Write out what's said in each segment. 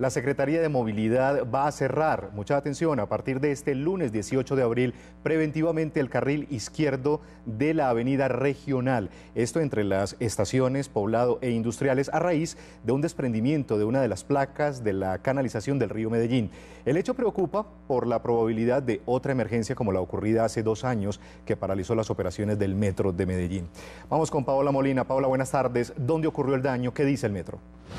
La Secretaría de Movilidad va a cerrar, mucha atención, a partir de este lunes 18 de abril, preventivamente el carril izquierdo de la avenida Regional. Esto entre las estaciones Poblado e Industriales a raíz de un desprendimiento de una de las placas de la canalización del río Medellín. El hecho preocupa por la probabilidad de otra emergencia como la ocurrida hace 2 años que paralizó las operaciones del metro de Medellín. Vamos con Paola Molina. Paola, buenas tardes. ¿Dónde ocurrió el daño? ¿Qué dice el metro?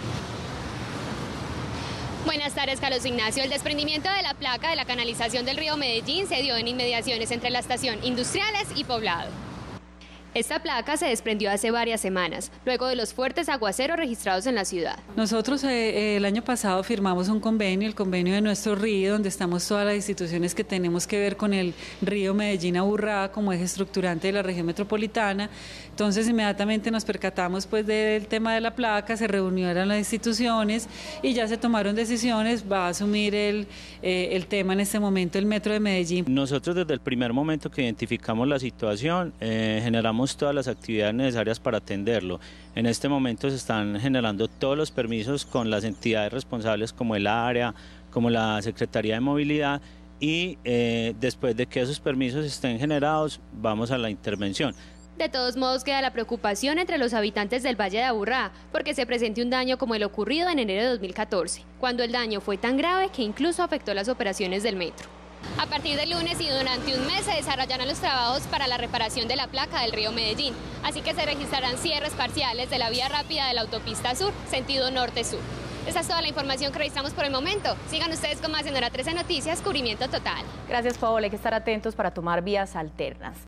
Buenas tardes, Carlos Ignacio. El desprendimiento de la placa de la canalización del río Medellín se dio en inmediaciones entre la estación Industriales y Poblado. Esta placa se desprendió hace varias semanas, luego de los fuertes aguaceros registrados en la ciudad. Nosotros el año pasado firmamos un convenio, el convenio de nuestro río, donde estamos todas las instituciones que tenemos que ver con el río Medellín-Aburrá como eje estructurante de la región metropolitana. Entonces inmediatamente nos percatamos pues del tema de la placa, se reunieron las instituciones y ya se tomaron decisiones. Va a asumir el tema en este momento el metro de Medellín. Nosotros desde el primer momento que identificamos la situación generamos todas las actividades necesarias para atenderlo. En este momento se están generando todos los permisos con las entidades responsables como el área, como la Secretaría de Movilidad y después de que esos permisos estén generados vamos a la intervención. De todos modos queda la preocupación entre los habitantes del Valle de Aburrá porque se presente un daño como el ocurrido en enero de 2014, cuando el daño fue tan grave que incluso afectó las operaciones del metro. A partir del lunes y durante un mes se desarrollarán los trabajos para la reparación de la placa del río Medellín, así que se registrarán cierres parciales de la vía rápida de la autopista sur, sentido norte-sur. Esta es toda la información que registramos por el momento. Sigan ustedes con más en Hora 13 Noticias, cubrimiento total. Gracias, Paola. Hay que estar atentos para tomar vías alternas.